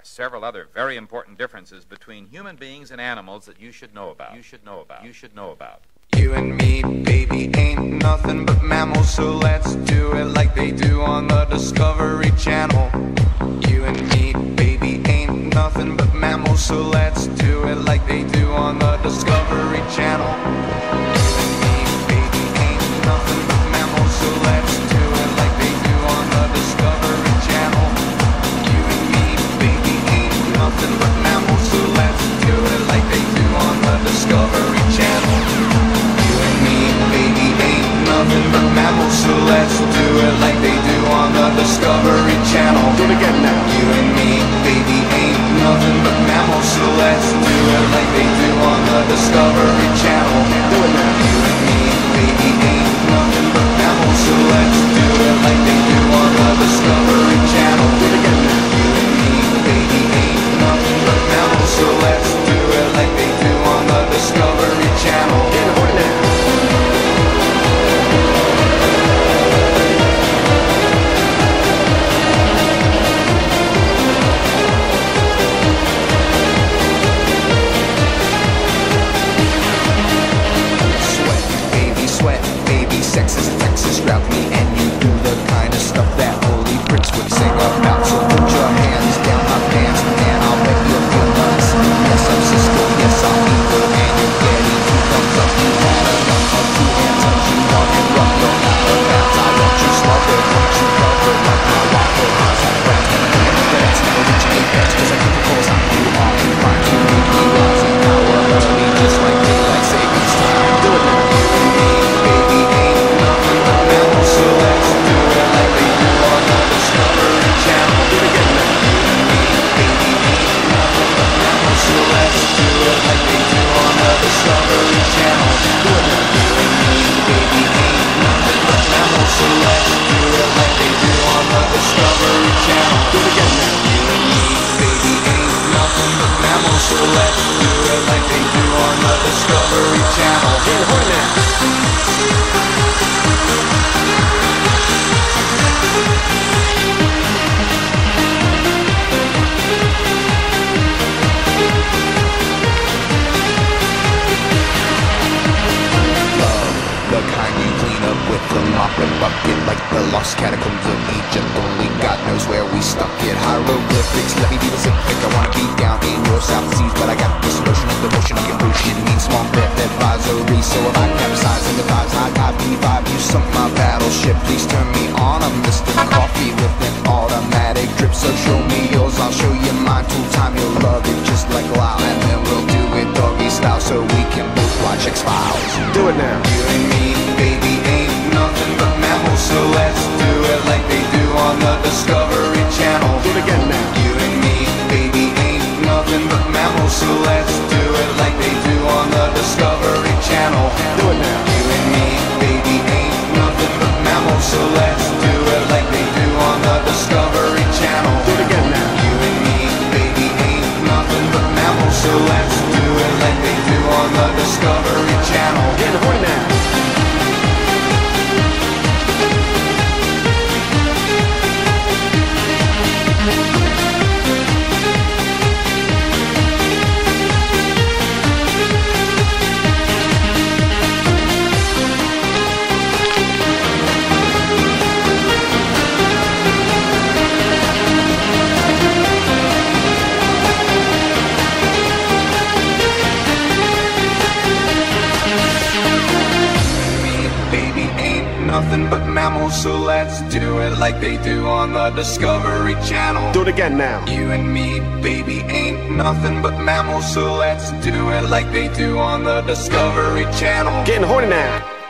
several other very important differences between human beings and animals that you should know about. You should know about. You should know about. You and me, baby, ain't nothing but mammals, so let's do it like they do on the Discovery Channel. You and me, baby, ain't nothing but mammals, so let's do it like they do on the Discovery Channel. You and me, baby, ain't nothing but mammals, so let's do it like they do on the Discovery Channel. You and me, baby, ain't nothing but mammals, so let's do it like they do on the Discovery Channel. Baby, ain't nothing but mammals, so let's do it like they do on the Discovery Channel. Do it again now. You and me, baby, ain't nothing but mammals, so let's do it like they do on the Discovery Channel. Do it now. You and me, baby, ain't nothing but mammals, so let's do it like they do on the Discovery Channel. Do it again now. You and me, baby, ain't nothing but mammals, so let's do it like they do on the Discovery Channel. Get it right now. Sex is Texas, grab me and you do the kind of stuff that only Prince would sing about. So put your hands down my pants and I'll make you feel nice. Yes, I'm Cisco, yes, I'm evil, and you're getting two thumbs up. You had enough of two hands up, you want it rough, you're out of bounds. I want you smothered, want you covered like my waffle. How's that friend? That's not originate best, cause I keep the calls on you all in mind. You make me rise in power, to me just like daylight savings time. Do it now. You and me, baby, ain't nothing but mammals, so let's do it like they do on the Discovery Channel. Do it again now. You and me, baby, ain't nothing but mammals, so let's do it like they do on the Discovery Channel. Do it now. You and me, baby, ain't nothing but mammals, so let's do it like they do on the Discovery Channel. Do it again now. You and me, baby, ain't nothing but mammals, so let's do it like they do on the Discovery Channel. Get it right now. The kind you clean up with the mop and bucket, like the lost catacombs of Egypt. Only God knows where we stuck it. Hieroglyphics, let me be Pacific. I wanna be down in your South Seas, but I got this notion of devotion of your ocean. Means small bit advisory, so if I capsize in the vibes, I got B5. You sunk my battleship, please turn me on. I'm Mr. Coffee with an automatic drip, so show me yours, I'll show you mine. 2 time you'll love it just like Lyle, and then we'll do it doggy style, so we can both watch X-Files. Do it now. You and me, baby, ain't nothing but mammals, so let's do it like they do on the Discovery Channel. Do it again now. You and me, baby, ain't nothing but mammals, so let's do it like they do on the Discovery Channel. Do it now. You and me, baby, ain't nothing but mammals, so let's do it like they do on the Discovery Channel. Do it again now. You and me, baby, ain't nothing but mammals, so let's do it like they do on the Discovery Channel. Get it right now. Nothing but mammals, so let's do it like they do on the Discovery Channel. Do it again now. You and me, baby, ain't nothing but mammals, so let's do it like they do on the Discovery Channel. Getting horny now.